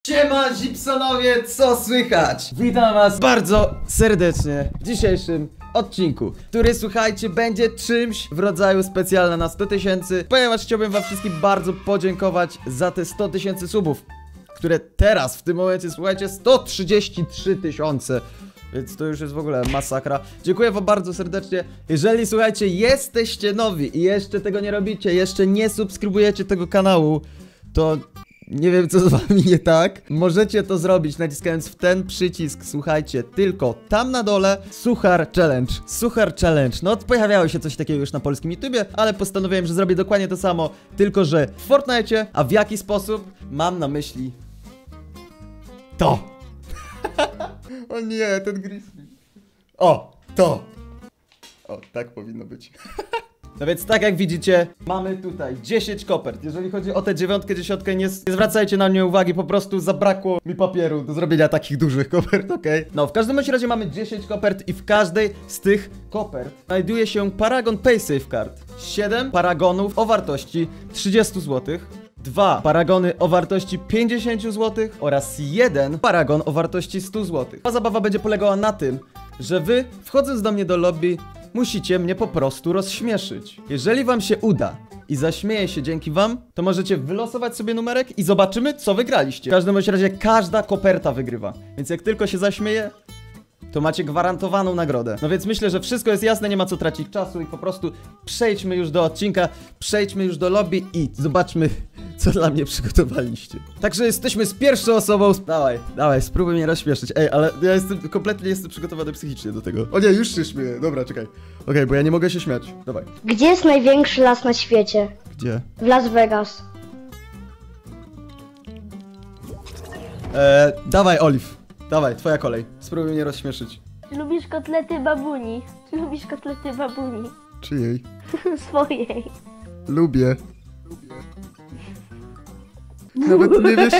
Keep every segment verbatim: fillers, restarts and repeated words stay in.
Siema Zipsonowie, co słychać? Witam was bardzo serdecznie w dzisiejszym odcinku, który, słuchajcie, będzie czymś w rodzaju specjalne na sto tysięcy, ponieważ chciałbym wam wszystkim bardzo podziękować za te sto tysięcy subów, które teraz, w tym momencie, słuchajcie, sto trzydzieści trzy tysiące. Więc to już jest w ogóle masakra. Dziękuję wam bardzo serdecznie. Jeżeli, słuchajcie, jesteście nowi i jeszcze tego nie robicie, jeszcze nie subskrybujecie tego kanału, to nie wiem, co z wami nie tak. Możecie to zrobić naciskając w ten przycisk, słuchajcie, tylko tam na dole. Suchar Challenge. Suchar Challenge. No, pojawiało się coś takiego już na polskim YouTubie, ale postanowiłem, że zrobię dokładnie to samo, tylko że w Fortnite. A w jaki sposób? Mam na myśli to. O nie, ten Grizzly. O, to. O, tak powinno być. No więc tak jak widzicie, mamy tutaj dziesięć kopert. Jeżeli chodzi o tę dziewiątkę, dziesiątkę, nie, nie zwracajcie na mnie uwagi, po prostu zabrakło mi papieru do zrobienia takich dużych kopert, okej? Okay? No, w każdym razie mamy dziesięć kopert i w każdej z tych kopert znajduje się Paragon Paysafe Card. siedem paragonów o wartości trzydzieści złotych. Dwa paragony o wartości pięćdziesiąt złotych oraz jeden paragon o wartości sto złotych. Ta zabawa będzie polegała na tym, że wy, wchodząc do mnie do lobby, musicie mnie po prostu rozśmieszyć. Jeżeli wam się uda i zaśmieję się dzięki wam, to możecie wylosować sobie numerek i zobaczymy, co wygraliście. W każdym razie każda koperta wygrywa. Więc jak tylko się zaśmieję, to macie gwarantowaną nagrodę. No więc myślę, że wszystko jest jasne, nie ma co tracić czasu i po prostu przejdźmy już do odcinka, przejdźmy już do lobby i zobaczmy, co dla mnie przygotowaliście. Także jesteśmy z pierwszą osobą. Dawaj, dawaj, spróbuj mnie rozśmieszyć. Ej, ale ja jestem, kompletnie nie jestem przygotowany psychicznie do tego. O nie, już się śmieję. Dobra, czekaj. Okej, okay, bo ja nie mogę się śmiać. Dawaj. Gdzie jest największy las na świecie? Gdzie? W Las Vegas. Eee, dawaj, Olive. Dawaj, twoja kolej. Spróbuj mnie rozśmieszyć. Lubisz kotlety babuni? Lubisz kotlety babuni? Czyjej? Swojej. Lubię. Nawet nie wiesz.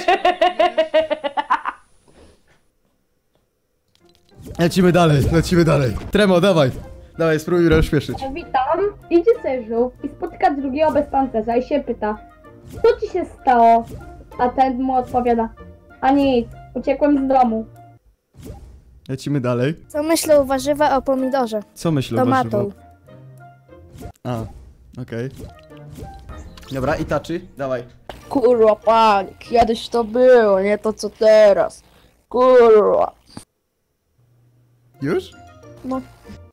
Lecimy dalej, lecimy dalej. Tremo, dawaj. Dawaj, spróbuj mnie rozśmieszyć. Witam, idzie sobie żółw i spotyka drugiego bez pancerza i się pyta: co ci się stało? A ten mu odpowiada: a nic, uciekłem z domu. Lecimy dalej. Co myślą warzywa o pomidorze? Co myślą Tomatą. warzywa? A, okej. Okay. Dobra, Itachi, dawaj. Kurwa, panie, kiedyś to było, nie to co teraz. Kurwa. Już? No.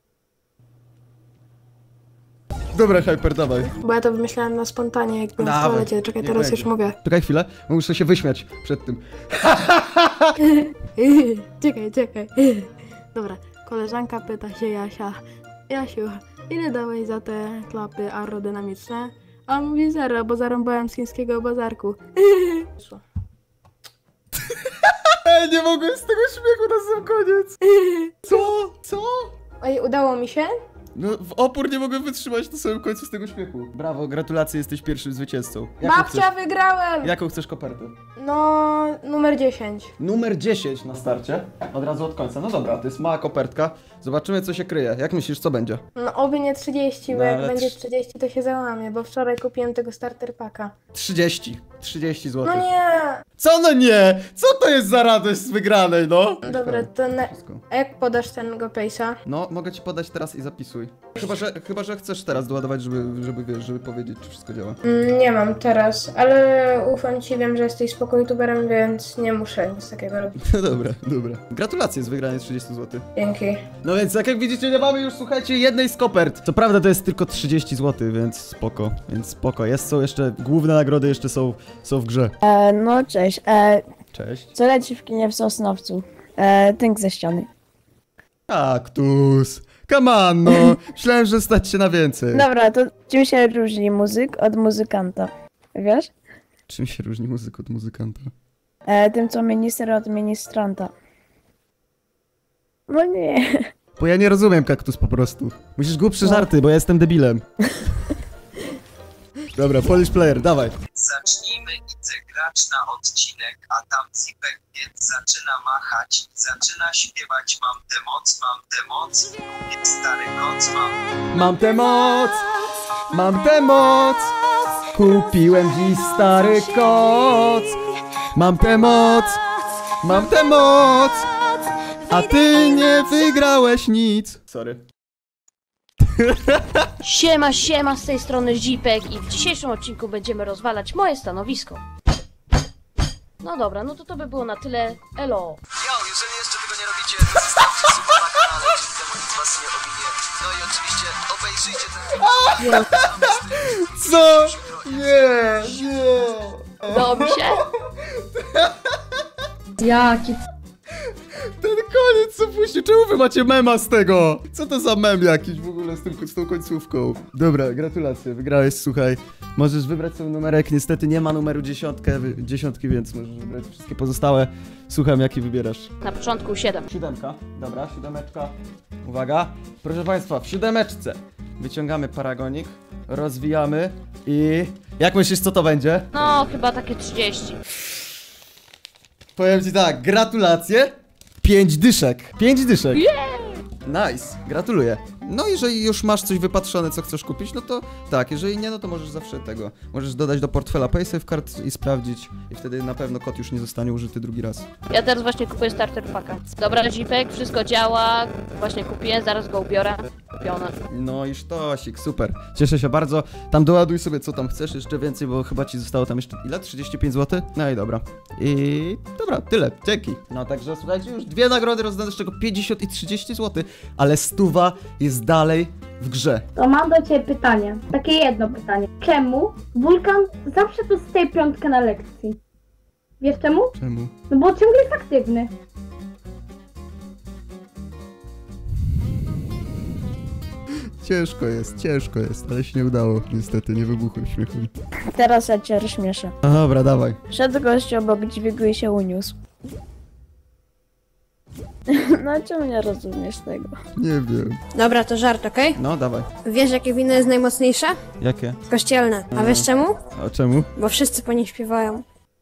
Dobra, Hyper, dawaj. Bo ja to wymyślałem na spontanie, jak byłem w Dawaj. toalecie. Czekaj, Nie teraz będzie. już mówię. Czekaj chwilę, bo muszę się wyśmiać przed tym. Czekaj, czekaj. Dobra, koleżanka pyta się Jasia: Jasiu, ile dałeś za te klapy aerodynamiczne? A on mówi zero, bo zarąbałem z chińskiego bazarku. Ej, nie mogłem z tego śmiechu na sam koniec. Co? Co? Ej, udało mi się? No, w opór nie mogłem wytrzymać na samym końcu z tego śmiechu. Brawo, gratulacje, jesteś pierwszym zwycięzcą. Jaką Babcia, chcesz, wygrałem! jaką chcesz kopertę? No, numer dziesięć. Numer dziesięć na starcie. Od razu od końca. No dobra, to jest mała kopertka. Zobaczymy, co się kryje. Jak myślisz, co będzie? No oby nie trzydzieści, bo No, jak ale będzie trz- trzydzieści, to się załamie, bo wczoraj kupiłem tego starter packa. trzydzieści. trzydzieści No złotych. nie! Co no nie? Co to jest za radość z wygranej, no? Dobra, to na... Wszystko. A jak podasz ten GoPaysa? No, mogę ci podać teraz i zapisuj. Chyba, że, chyba, że chcesz teraz doładować, żeby, żeby, wiesz, żeby powiedzieć, czy wszystko działa. Mm, nie mam teraz, ale ufam ci, wiem, że jesteś spoko youtuberem, więc nie muszę nic takiego robić. No dobra, dobra. Gratulacje z wygranej trzydzieści złotych. Dzięki. No więc tak jak widzicie, nie mamy już, słuchajcie, jednej z kopert. Co prawda to jest tylko trzydzieści złotych, więc spoko, więc spoko. Jest, są jeszcze, główne nagrody jeszcze są, są w grze. E, no cześć, e, Cześć. co leci w kinie w Sosnowcu? E, tynk ze ściany. Kaktus. Come on, no. Myślałem, że stać się na więcej. Dobra, to czym się różni muzyk od muzykanta? Wiesz? Czym się różni muzyk od muzykanta? E, tym co minister od ministranta. No nie. Bo ja nie rozumiem, kaktus, po prostu. Musisz głupsze żarty, bo ja jestem debilem. Dobra, Polish player, dawaj. Zacznijmy, idzie gracz na odcinek, a tam Cipek więc zaczyna machać, zaczyna śpiewać: mam tę moc, mam tę moc, jest stary koc, mam. Mam tę moc! Mam tę moc! Kupiłem dziś stary koc. Mam tę moc, mam tę moc, a ty nie wygrałeś nic. Sorry. Siema, siema, z tej strony Zipek i w dzisiejszym odcinku będziemy rozwalać moje stanowisko. No dobra, no to to by było na tyle. Elo. Yo, jeżeli jeszcze tego nie robicie, to zostawcie suba na kanale, czyli temu nic was nie ominie. No i oczywiście obejrzyjcie ten film. Co? Nie, nie. Udało mi się? Jaki Ten koniec co puścił, czemu wy macie mema z tego? Co to za mem jakiś w ogóle z, tym, z tą końcówką? Dobra, gratulacje, wygrałeś, słuchaj. Możesz wybrać sobie numerek, niestety nie ma numeru dziesiątkę, dziesiątki, więc możesz wybrać wszystkie pozostałe. Słucham, jaki wybierasz. Na początku siedem. Siódemka, dobra, siódemeczka. Uwaga, proszę państwa, w siódemeczce wyciągamy paragonik, rozwijamy i... Jak myślisz, co to będzie? No, chyba takie trzydzieści. Powiem ci tak, gratulacje. Pięć dyszek. Pięć dyszek. Nice, gratuluję. No jeżeli już masz coś wypatrzone, co chcesz kupić, no to tak, jeżeli nie, no to możesz zawsze tego. Możesz dodać do portfela PaySafeCard i sprawdzić i wtedy na pewno kod już nie zostanie użyty drugi raz. Ja teraz właśnie kupuję starter packa. Dobra, Zipek, wszystko działa. Właśnie kupiłem, zaraz go ubiorę. Kupione. No i sztosik, super. Cieszę się bardzo. Tam doładuj sobie co tam chcesz, jeszcze więcej, bo chyba ci zostało tam jeszcze ile? trzydzieści pięć złotych? No i dobra. I dobra, tyle. Dzięki. No także słuchajcie, już dwie nagrody rozdane, z czego pięćdziesiąt i trzydzieści złotych, ale stuwa jest dalej w grze. To mam do ciebie pytanie. Takie jedno pytanie. Czemu Wulkan zawsze dostaje piątkę na lekcji? Wiesz czemu? Czemu? No bo ciągle jest aktywny. Ciężko jest, ciężko jest, ale się nie udało, niestety, nie wybuchłem śmiechem. Teraz ja cię rozśmieszę. No dobra, dawaj. Szedł gość obok dźwigu i się uniósł. No czemu nie rozumiesz tego? Nie wiem. Dobra, to żart, okej? No, dawaj. Wiesz, jakie wino jest najmocniejsze? Jakie? Kościelne. A wiesz czemu? A czemu? Bo wszyscy po nich śpiewają.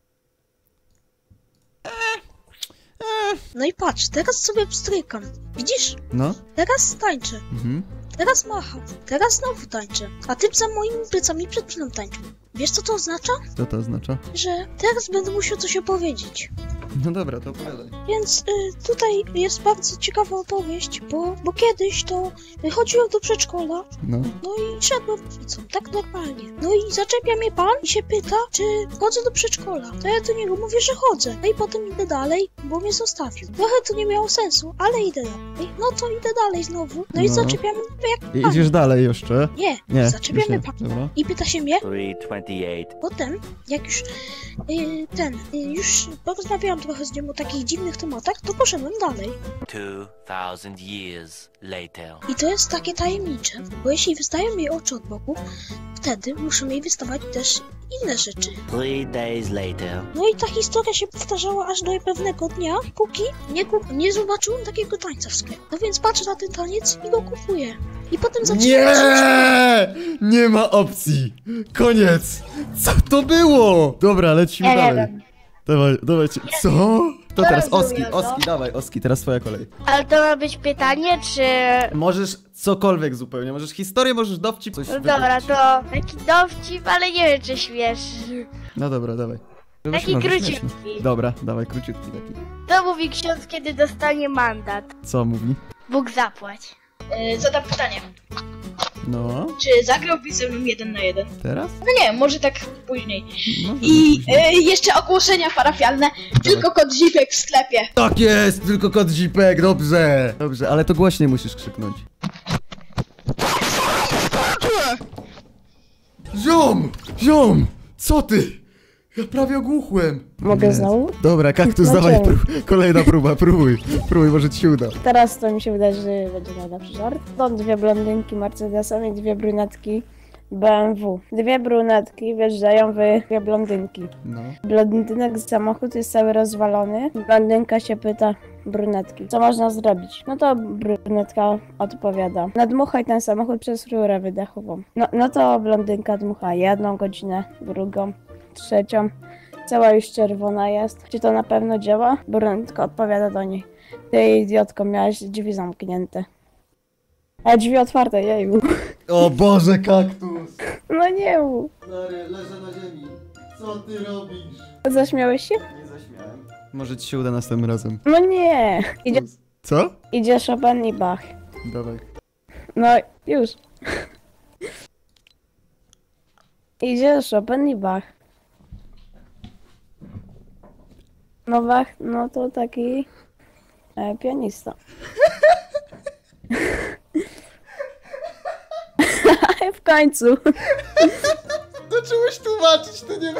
No i patrz, teraz sobie pstrykam. Widzisz? No. Teraz tańczę. Mhm. Teraz macham. Teraz znowu tańczę. A ty za moimi plecami przed chwilą tańczył. Wiesz co to oznacza? Co to oznacza? Że teraz będę musiał coś opowiedzieć. No dobra, to opowiadaj. Więc y, tutaj jest bardzo ciekawa opowieść, bo, bo kiedyś to chodziłem do przedszkola, No. no i szedłem ulicą, tak normalnie. No i zaczepia mnie pan i się pyta, czy chodzę do przedszkola. To ja do niego mówię, że chodzę. No i potem idę dalej, bo mnie zostawił. Trochę to nie miało sensu, ale idę dalej. No to idę dalej znowu. No i No. zaczepia mnie jak I pan. idziesz dalej jeszcze? Nie, Nie, zaczepia już nie. mnie pan. Dobra. I pyta się mnie. three twenty-eight. Potem, jak już y, ten, y, już porozmawiałam trochę z nią o takich dziwnych tematach, to poszedłem dalej. Two thousand years later. I to jest takie tajemnicze, bo jeśli wystają jej oczy od boku, wtedy muszą jej wystawać też inne rzeczy. Three days later. No i ta historia się powtarzała aż do pewnego dnia, póki nie, kup- nie zobaczyłem takiego tańca w sklepie. No więc patrzę na ten taniec i go kupuję. I potem zaczynam... Nie! Nie ma opcji! Koniec! Co to było? Dobra, lecimy Ja nie dalej. wiem. Dawaj, dawajcie. Co? To teraz Oski, rozumiem, no. Oski, dawaj, Oski, teraz twoja kolej. Ale to ma być pytanie, czy... Możesz cokolwiek zupełnie, możesz historię, możesz dowcip, coś No dobra, wymyślić. to taki dowcip, ale nie wiem, czy śmiesz. No dobra, dawaj. Taki Możesz, króciutki. śmieszny. Dobra, dawaj, króciutki taki. To mówi ksiądz, kiedy dostanie mandat. Co mówi? Bóg zapłać. Yy, zadam pytanie. No, Czy zagrałbyś ze mną jeden na jeden? teraz? No nie, może tak później. No, I później. yy, jeszcze ogłoszenia parafialne. Tylko kod Zipek w sklepie. Tak jest, tylko kod Zipek, dobrze. Dobrze, ale to głośniej musisz krzyknąć. Ziom! Ziom! Co ty? Ja prawie ogłuchłem. Mogę Nie. znowu? Dobra, kaktus, No dawaj, czemu? prób, kolejna próba, próbuj. Próbuj, może ci się uda. Teraz to mi się wydaje, że będzie najlepszy żart. Są dwie blondynki Mercedesem i dwie brunetki B M W. Dwie brunetki wjeżdżają w dwie blondynki. No. Blondynek samochód jest cały rozwalony. Blondynka się pyta brunetki, co można zrobić? No to brunetka odpowiada: nadmuchaj ten samochód przez rurę wydechową. No, no to blondynka dmucha jedną godzinę, drugą, trzecią. Cała już czerwona jest. Czy to na pewno działa? Brunetka odpowiada do niej: ty idiotko, miałaś drzwi zamknięte. A drzwi otwarte, jeju. O Boże, kaktus! No nie mów. Stary, leżę na ziemi. Co ty robisz? Zaśmiałeś się? Nie zaśmiałem. Może ci się uda następnym razem. No nie. Idzie, Co? idzie Chopin i Bach. Dawaj. No już. Idzie Chopin i Bach. No Bach, no to taki e, pianista. W końcu. Zacząłeś tłumaczyć, to nie...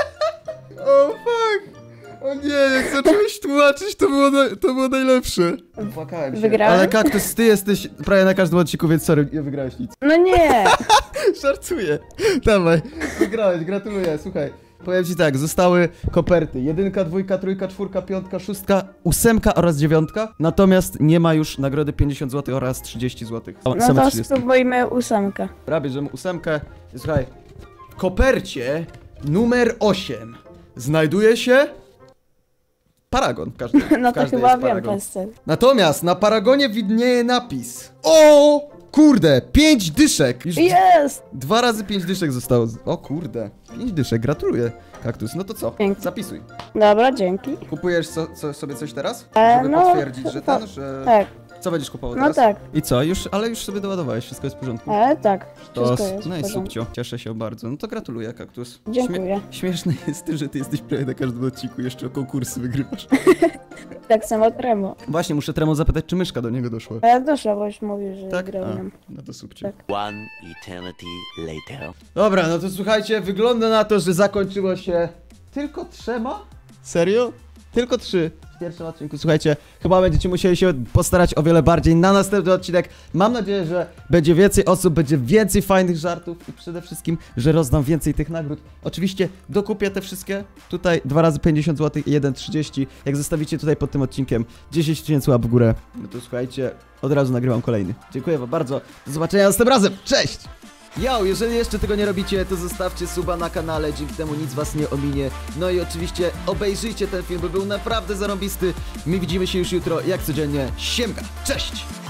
O fuck! O nie, jak zacząłeś tłumaczyć, to było, na... to było najlepsze. Płakałem się. Wygrałem? Ale Kaktus, ty jesteś prawie na każdym odcinku, więc sorry, nie wygrałeś nic. No nie. Żartuję. Dawaj, wygrałeś, gratuluję, słuchaj. Powiem ci tak, zostały koperty. Jedynka, dwójka, trójka, czwórka, piątka, szóstka, ósemka oraz dziewiątka. Natomiast nie ma już nagrody pięćdziesiąt złotych oraz trzydzieści złotych. O, No same to trzydzieści. spróbujmy ósemkę. Dobra, bierzemy ósemkę. Słuchaj, w kopercie numer osiem znajduje się paragon. W każdej, No w to każdej chyba jest wiem paragon. ten styl. Natomiast na paragonie widnieje napis. O kurde, pięć dyszek. Już Jest! dwa razy pięć dyszek zostało. O kurde, pięć dyszek, gratuluję. Kaktus, no to co? Pięknie. Zapisuj. Dobra, dzięki. Kupujesz so, so, sobie coś teraz? E, Żeby no, potwierdzić, że to- ten, że... Tak, Co będziesz kupował no teraz? tak. I co? Już, ale już sobie doładowałeś, wszystko jest w porządku. Ale tak, To, wszystko jest no w i porządku. subcio, cieszę się bardzo. No to gratuluję, Kaktus. Dziękuję. Śmieszne jest to, że ty jesteś prawie na każdym odcinku, jeszcze konkursy wygrywasz. Tak samo Tremo. Właśnie, muszę Tremo zapytać, czy myszka do niego doszła. Ale doszła, bo już mówił, że Tak? grał A, nam. no to subcio. Tak. One eternity later. Dobra, no to słuchajcie, wygląda na to, że zakończyło się tylko trzema? Serio? Tylko trzy w pierwszym odcinku. Słuchajcie, chyba będziecie musieli się postarać o wiele bardziej na następny odcinek. Mam nadzieję, że będzie więcej osób, będzie więcej fajnych żartów i przede wszystkim, że rozdam więcej tych nagród. Oczywiście dokupię te wszystkie. Tutaj dwa razy pięćdziesiąt złotych i jeden trzydzieści. Jak zostawicie tutaj pod tym odcinkiem dziesięć tysięcy łap w górę, no to słuchajcie, od razu nagrywam kolejny. Dziękuję wam bardzo. Do zobaczenia następnym razem. Cześć! Yo, jeżeli jeszcze tego nie robicie, to zostawcie suba na kanale, dzięki temu nic was nie ominie. No i oczywiście obejrzyjcie ten film, bo był naprawdę zarąbisty. My widzimy się już jutro, jak codziennie. Siemka, cześć!